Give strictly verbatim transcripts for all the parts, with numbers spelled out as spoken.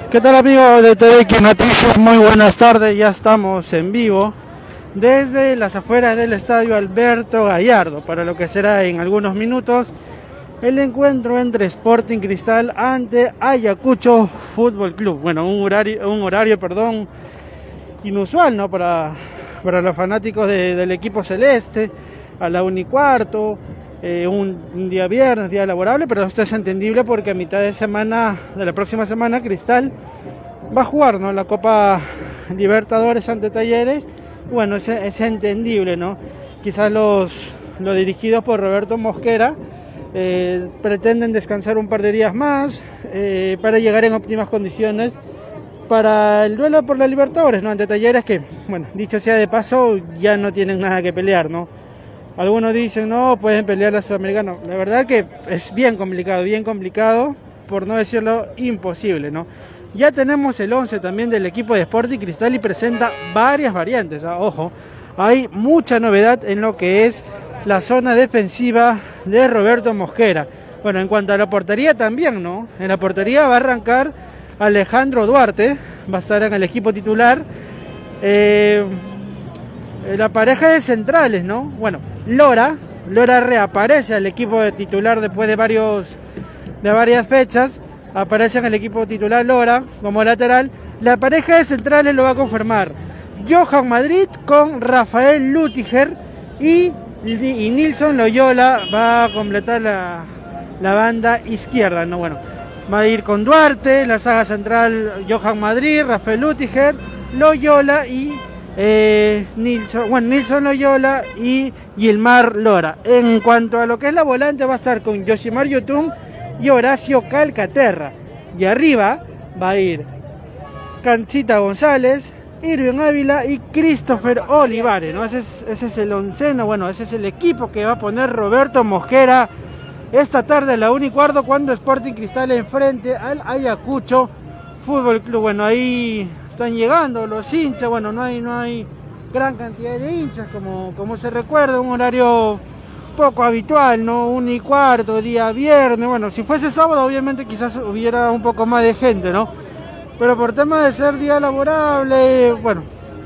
¿Qué tal, amigos de T V X Noticias? Muy buenas tardes, ya estamos en vivo desde las afueras del estadio Alberto Gallardo para lo que será en algunos minutos el encuentro entre Sporting Cristal ante Ayacucho Fútbol Club. Bueno, un horario, un horario perdón, inusual, ¿no? Para, para los fanáticos de, del equipo celeste, a la una y cuarto. Eh, un, un día viernes, día laborable, pero esto es entendible porque a mitad de semana, de la próxima semana, Cristal va a jugar, ¿no?, la Copa Libertadores ante Talleres. Bueno, es, es entendible, ¿no? Quizás los, los dirigidos por Roberto Mosquera eh, pretenden descansar un par de días más eh, para llegar en óptimas condiciones para el duelo por la Libertadores, ¿no?, ante Talleres, que, bueno, dicho sea de paso, ya no tienen nada que pelear, ¿no? Algunos dicen, no, pueden pelear a Sudamericano. La verdad que es bien complicado, bien complicado, por no decirlo imposible, ¿no? Ya tenemos el once también del equipo de Sporting Cristal y presenta varias variantes, ¿eh? Ojo, hay mucha novedad en lo que es la zona defensiva de Roberto Mosquera. Bueno, en cuanto a la portería también, ¿no? En la portería va a arrancar Alejandro Duarte, va a estar en el equipo titular. Eh... La pareja de centrales, ¿no? Bueno, Lora, Lora reaparece al equipo de titular después de varios de varias fechas. Aparece en el equipo titular Lora como lateral. La pareja de centrales lo va a confirmar Johan Madrid con Rafael Lutiger y, y Nilson Loyola va a completar la, la banda izquierda, ¿no? Bueno, va a ir con Duarte, la saga central Johan Madrid, Rafael Lutiger, Loyola y Eh, Nilson, bueno, Nilson Loyola y Gilmar Lora. En cuanto a lo que es la volante, va a estar con Yoshimar Yotun y Horacio Calcaterra. Y arriba va a ir Canchita González, Irving Ávila y Christopher Olivares, ¿no? Ese es, ese es el onceno, bueno, ese es el equipo que va a poner Roberto Mosquera esta tarde a la una y cuarto cuando Sporting Cristal enfrente al Ayacucho Fútbol Club. Bueno, ahí están llegando los hinchas. Bueno, no hay no hay gran cantidad de hinchas como, como se recuerda, un horario poco habitual, ¿no? Un y cuarto, día viernes. Bueno, si fuese sábado obviamente quizás hubiera un poco más de gente, ¿no? Pero por tema de ser día laborable, bueno,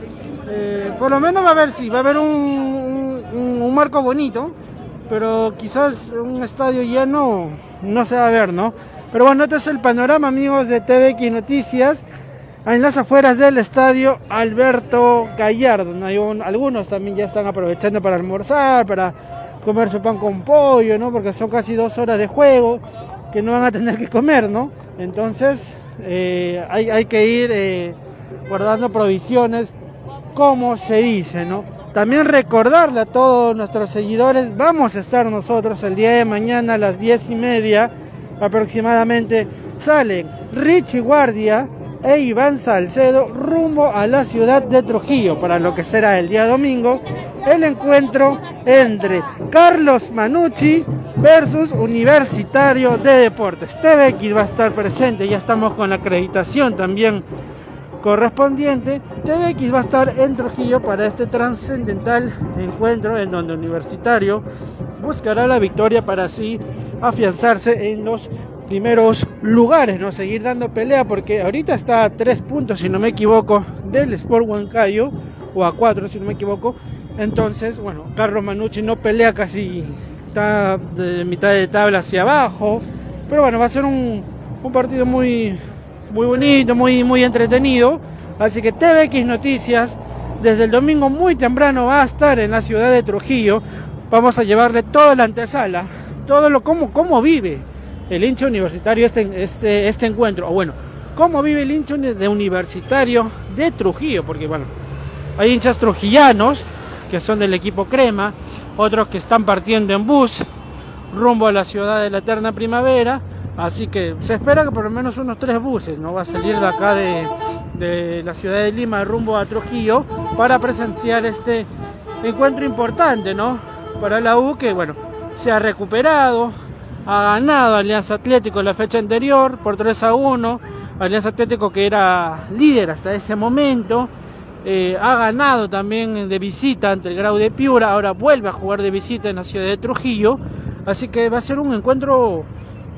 eh, por lo menos va a haber, sí, va a haber un, un, un marco bonito, pero quizás un estadio lleno no se va a ver, ¿no? Pero bueno, este es el panorama, amigos de T V X Noticias, en las afueras del estadio Alberto Gallardo, ¿no? Hay un, algunos también ya están aprovechando para almorzar, para comer su pan con pollo, ¿no? Porque son casi dos horas de juego que no van a tener que comer, ¿no? Entonces eh, hay, hay que ir eh, guardando provisiones, como se dice, ¿no? También recordarle a todos nuestros seguidores, vamos a estar nosotros el día de mañana a las diez y media aproximadamente. Salen Richie Guardia e Iván Salcedo rumbo a la ciudad de Trujillo para lo que será el día domingo el encuentro entre Carlos Manucci versus Universitario de Deportes. T V X va a estar presente, ya estamos con la acreditación también correspondiente. T V X va a estar en Trujillo para este trascendental encuentro en donde Universitario buscará la victoria para así afianzarse en los primeros lugares, no seguir dando pelea, porque ahorita está a tres puntos, si no me equivoco, del Sport Huancayo, o a cuatro, si no me equivoco. Entonces, bueno, Carlos Manucci no pelea, casi está de mitad de tabla hacia abajo, pero bueno, va a ser un, un partido muy, muy bonito, muy, muy entretenido. Así que T V X Noticias, desde el domingo muy temprano, va a estar en la ciudad de Trujillo. Vamos a llevarle toda la antesala, todo lo cómo, cómo vive el hincha universitario este, este, este encuentro, o bueno, cómo vive el hincha de Universitario de Trujillo, porque bueno, hay hinchas trujillanos que son del equipo Crema, otros que están partiendo en bus rumbo a la ciudad de la eterna primavera, así que se espera que por lo menos unos tres buses, ¿no? Va a salir de acá de, de la ciudad de Lima rumbo a Trujillo para presenciar este encuentro importante, ¿no? Para la U, que bueno, se ha recuperado, ha ganado Alianza Atlético la fecha anterior por tres a uno. Alianza Atlético, que era líder hasta ese momento, eh, ha ganado también de visita ante el Grau de Piura. Ahora vuelve a jugar de visita en la ciudad de Trujillo, así que va a ser un encuentro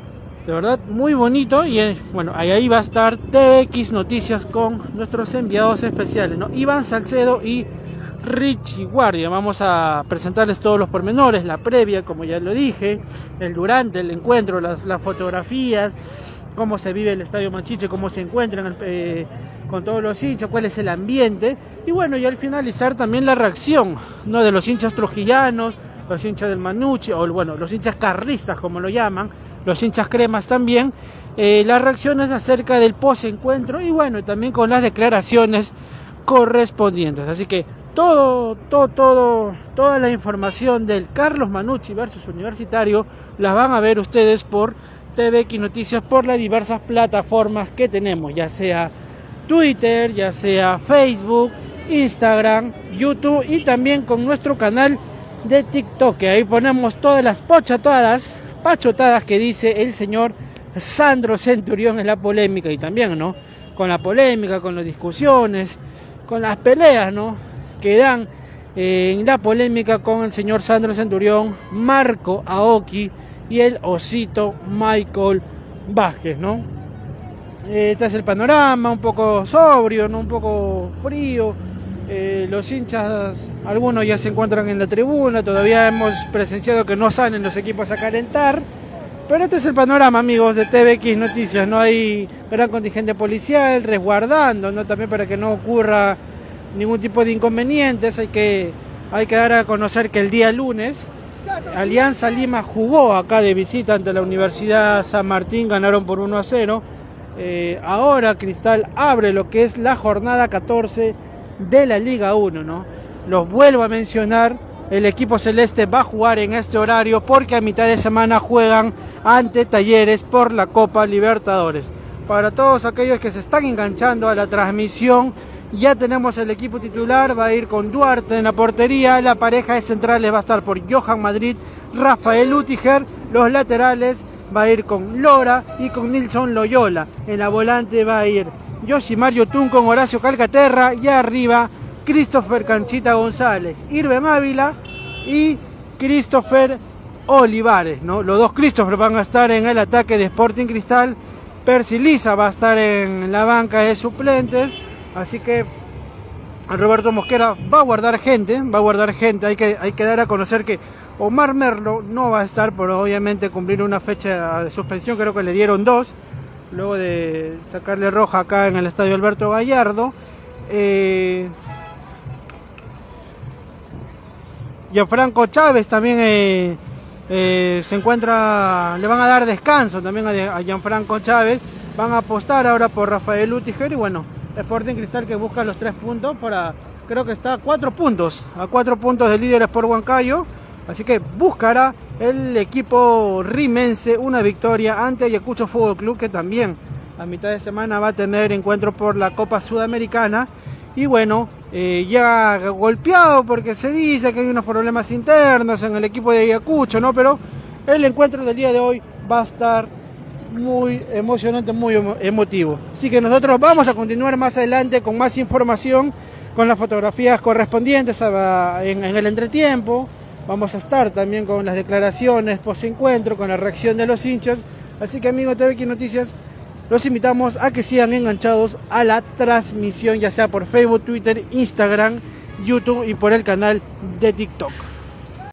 de verdad muy bonito. Y eh, bueno, ahí, ahí va a estar T V X Noticias con nuestros enviados especiales, ¿no? Iván Salcedo y Richie Guardia. Vamos a presentarles todos los pormenores, la previa, como ya lo dije, el durante el encuentro, las, las fotografías, cómo se vive el Estadio Machiche, cómo se encuentran eh, con todos los hinchas, cuál es el ambiente, y bueno, y al finalizar también la reacción, ¿no?, de los hinchas trujillanos, los hinchas del Manucci, o bueno, los hinchas carlistas como lo llaman, los hinchas cremas también, eh, las reacciones acerca del post-encuentro, y bueno, y también con las declaraciones correspondientes. Así que todo, todo, todo, toda la información del Carlos Manucci versus Universitario las van a ver ustedes por T V X Noticias, por las diversas plataformas que tenemos, ya sea Twitter, ya sea Facebook, Instagram, YouTube, y también con nuestro canal de TikTok, que ahí ponemos todas las pochatadas, pachotadas que dice el señor Sandro Centurión en la polémica, y también, ¿no?, con la polémica, con las discusiones, con las peleas, ¿no?, que dan eh, en la polémica con el señor Sandro Centurión, Marco Aoki y el osito Michael Vázquez, ¿no? Este es el panorama, un poco sobrio, ¿no?, un poco frío. Eh, los hinchas, algunos ya se encuentran en la tribuna, todavía hemos presenciado que no salen los equipos a calentar, pero este es el panorama, amigos, de T V X Noticias. No hay gran contingente policial resguardando, ¿no?, también para que no ocurra ningún tipo de inconvenientes. Hay que, hay que dar a conocer que el día lunes Alianza Lima jugó acá de visita ante la Universidad San Martín, ganaron por uno a cero. Eh, ahora Cristal abre lo que es la jornada catorce de la Liga uno, ¿no? Los vuelvo a mencionar, el equipo celeste va a jugar en este horario porque a mitad de semana juegan ante Talleres por la Copa Libertadores. Para todos aquellos que se están enganchando a la transmisión, ya tenemos el equipo titular, va a ir con Duarte en la portería, la pareja de centrales va a estar por Johan Madrid, Rafael Utiger, los laterales va a ir con Lora y con Nilson Loyola, en la volante va a ir Yoshimario Tun con Horacio Calcaterra, y arriba Christopher Canchita González, Irben Ávila y Christopher Olivares, ¿no? Los dos Christopher van a estar en el ataque de Sporting Cristal, Percy Liza va a estar en la banca de suplentes. Así que Roberto Mosquera va a guardar gente, va a guardar gente. Hay que, hay que dar a conocer que Omar Merlo no va a estar por obviamente cumplir una fecha de suspensión, creo que le dieron dos, luego de sacarle roja acá en el estadio Alberto Gallardo. Eh, Gianfranco Chávez también eh, eh, se encuentra, le van a dar descanso también a, a Gianfranco Chávez. Van a apostar ahora por Rafael Utiger y bueno, Sporting Cristal que busca los tres puntos para, creo que está a cuatro puntos, a cuatro puntos del líder Sport Huancayo, así que buscará el equipo rimense una victoria ante Ayacucho Fútbol Club, que también a mitad de semana va a tener encuentro por la Copa Sudamericana, y bueno, eh, ya golpeado porque se dice que hay unos problemas internos en el equipo de Ayacucho, ¿no? Pero el encuentro del día de hoy va a estar muy emocionante, muy emotivo. Así que nosotros vamos a continuar más adelante con más información, con las fotografías correspondientes a, en, en el entretiempo. Vamos a estar también con las declaraciones post encuentro, con la reacción de los hinchas. Así que, amigos de T V X Noticias, los invitamos a que sigan enganchados a la transmisión, ya sea por Facebook, Twitter, Instagram, YouTube y por el canal de TikTok.